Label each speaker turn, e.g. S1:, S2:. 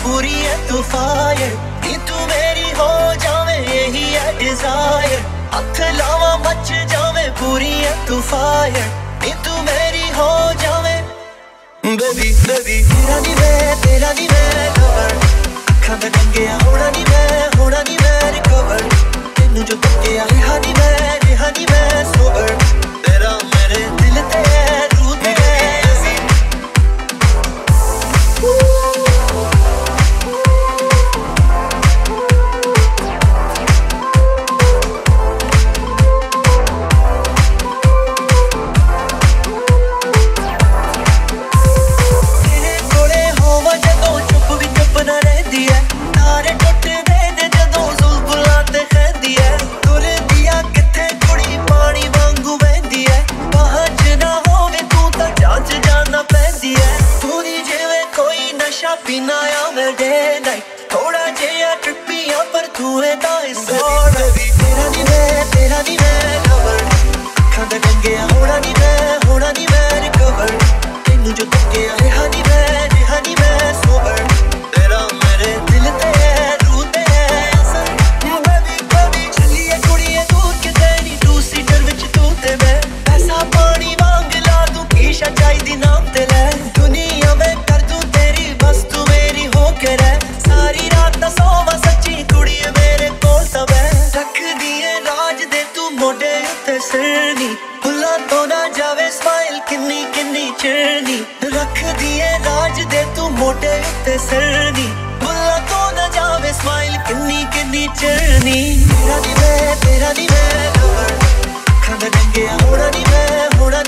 S1: पूरी है तू फायर, नी तू मेरी हो जावे यही है डिजायर, हथ लावा मच जावे पूरी है तू फायर, नी तू मेरी हो जावे बेबी बेबी। तेरा नी मैं कवर, अखां दा डंगिया होना नी मैं रिकवर, तेनू जो तकिया रिहा नी मैं सोबर, तेरा मेरे दिल ते रूह ते तेरा नी मैं कवर, अखां दा डंगिया होना नी मैं